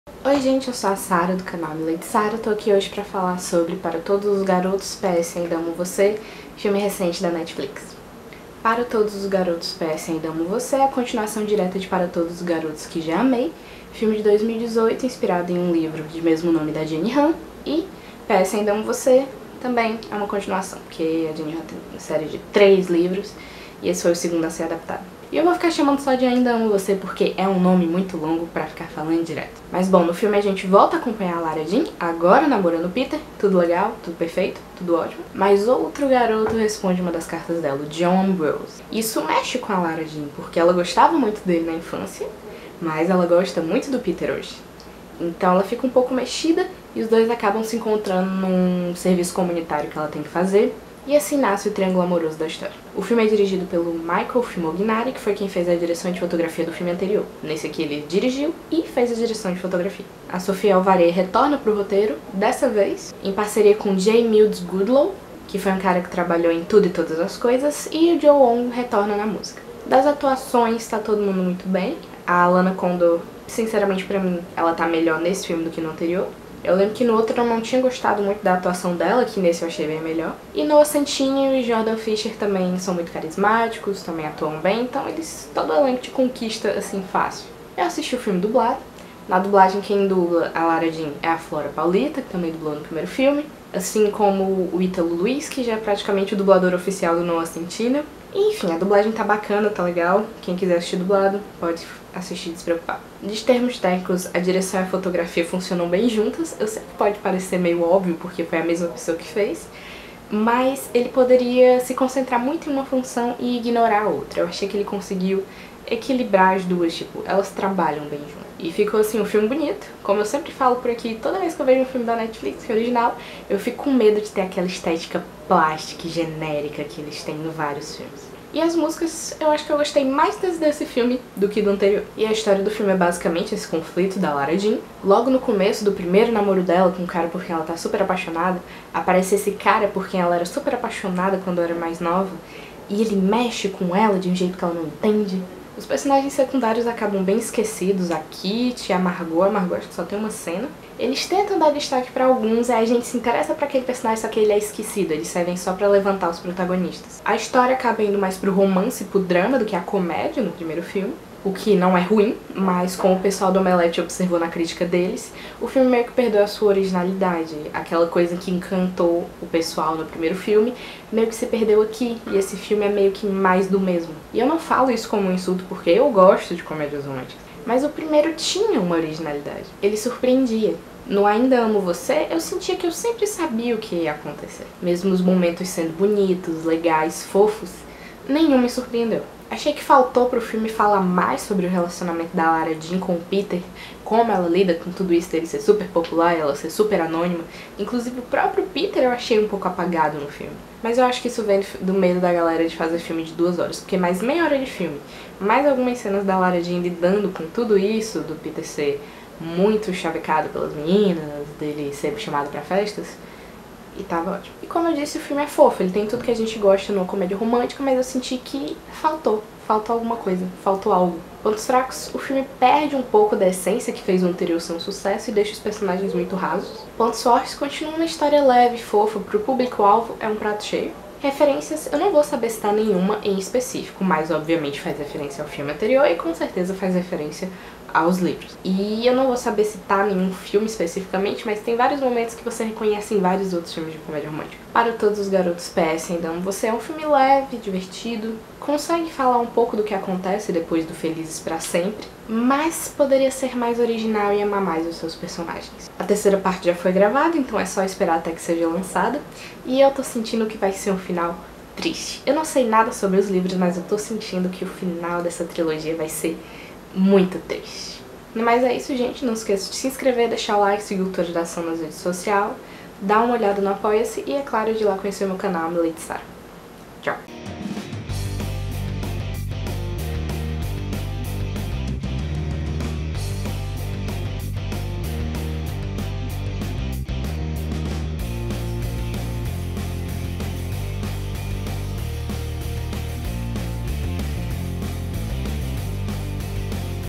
Oi gente, eu sou a Sara do canal Lady Sara, tô aqui hoje pra falar sobre Para Todos os Garotos, PS Ainda Amo Você, filme recente da Netflix. Para Todos os Garotos, PS Ainda Amo Você é a continuação direta de Para Todos os Garotos que Já Amei, filme de 2018 inspirado em um livro de mesmo nome da Jenny Han, e PS Ainda Amo Você também é uma continuação, porque a Jenny Han tem uma série de 3 livros e esse foi o segundo a ser adaptado. E eu vou ficar chamando só de Ainda Amo Você porque é um nome muito longo pra ficar falando direto. Mas bom, no filme a gente volta a acompanhar a Lara Jean, agora namorando o Peter, tudo legal, tudo perfeito, tudo ótimo. Mas outro garoto responde uma das cartas dela, o John Ambrose. Isso mexe com a Lara Jean, porque ela gostava muito dele na infância, mas ela gosta muito do Peter hoje. Então ela fica um pouco mexida e os dois acabam se encontrando num serviço comunitário que ela tem que fazer. E assim nasce o triângulo amoroso da história. O filme é dirigido pelo Michael Fimognari, que foi quem fez a direção de fotografia do filme anterior. Nesse aqui ele dirigiu e fez a direção de fotografia. A Sofia Alvarez retorna pro roteiro, dessa vez em parceria com J. Mills Goodlow, que foi um cara que trabalhou em Tudo e Todas as Coisas, e o Joe Wong retorna na música. Das atuações, tá todo mundo muito bem. A Lana Condor, sinceramente pra mim, ela tá melhor nesse filme do que no anterior. Eu lembro que no outro eu não tinha gostado muito da atuação dela, que nesse eu achei bem melhor. E Noah Centineo e Jordan Fisher também são muito carismáticos, também atuam bem, então eles, todo elenco te conquista assim fácil. Eu assisti o filme dublado. Na dublagem quem dubla a Lara Jean é a Flora Paulita, que também dublou no primeiro filme. Assim como o Ítalo Luiz, que já é praticamente o dublador oficial do Noah Centineo. Enfim, a dublagem tá bacana, tá legal. Quem quiser assistir dublado, pode assistir despreocupado. De termos técnicos, a direção e a fotografia funcionam bem juntas. Eu sei que pode parecer meio óbvio, porque foi a mesma pessoa que fez, mas ele poderia se concentrar muito em uma função e ignorar a outra. Eu achei que ele conseguiu equilibrar as duas, tipo, elas trabalham bem juntas. E ficou assim, um filme bonito. Como eu sempre falo por aqui, toda vez que eu vejo um filme da Netflix, que é original, eu fico com medo de ter aquela estética plástica e genérica que eles têm em vários filmes. E as músicas, eu acho que eu gostei mais desse filme do que do anterior. E a história do filme é basicamente esse conflito da Lara Jean. Logo no começo do primeiro namoro dela com um cara por quem ela tá super apaixonada, aparece esse cara por quem ela era super apaixonada quando era mais nova, e ele mexe com ela de um jeito que ela não entende. Os personagens secundários acabam bem esquecidos, a Kit, a Margot acho que só tem uma cena. Eles tentam dar destaque pra alguns, aí a gente se interessa pra aquele personagem, só que ele é esquecido, eles servem só pra levantar os protagonistas. A história acaba indo mais pro romance, pro drama, do que a comédia no primeiro filme, o que não é ruim, mas como o pessoal do Omelete observou na crítica deles, o filme meio que perdeu a sua originalidade. Aquela coisa que encantou o pessoal no primeiro filme, meio que se perdeu aqui, e esse filme é meio que mais do mesmo. E eu não falo isso como um insulto porque eu gosto de comédias românticas, mas o primeiro tinha uma originalidade, ele surpreendia. No Ainda Amo Você, eu sentia que eu sempre sabia o que ia acontecer. Mesmo os momentos sendo bonitos, legais, fofos, nenhum me surpreendeu. Achei que faltou pro filme falar mais sobre o relacionamento da Lara Jean com o Peter, como ela lida com tudo isso dele ser super popular, ela ser super anônima. Inclusive o próprio Peter eu achei um pouco apagado no filme. Mas eu acho que isso vem do medo da galera de fazer filme de 2 horas, porque mais meia hora de filme, mais algumas cenas da Lara Jean lidando com tudo isso, do Peter ser muito chavecado pelas meninas, dele ser chamado pra festas, e tava ótimo. E como eu disse, o filme é fofo, ele tem tudo que a gente gosta numa comédia romântica, mas eu senti que faltou alguma coisa, faltou algo. Pontos fracos, o filme perde um pouco da essência que fez o anterior ser um sucesso e deixa os personagens muito rasos. Pontos fortes, continua uma história leve, fofa, pro público-alvo é um prato cheio. Referências, eu não vou saber citar nenhuma em específico, mas obviamente faz referência ao filme anterior e com certeza faz referência aos livros. E eu não vou saber citar nenhum filme especificamente, mas tem vários momentos que você reconhece em vários outros filmes de comédia romântica. Para Todos os Garotos, PS Ainda Amo Você é um filme leve, divertido, consegue falar um pouco do que acontece depois do Felizes pra Sempre, mas poderia ser mais original e amar mais os seus personagens. A terceira parte já foi gravada, então é só esperar até que seja lançada, e eu tô sentindo que vai ser um final triste. Eu não sei nada sobre os livros, mas eu tô sentindo que o final dessa trilogia vai ser muito triste. Mas é isso, gente. Não esqueça de se inscrever, deixar o like, seguir o Tutor de Ação nas redes sociais, dar uma olhada no Apoia-se e, é claro, de ir lá conhecer o meu canal, Lady Sara. Tchau!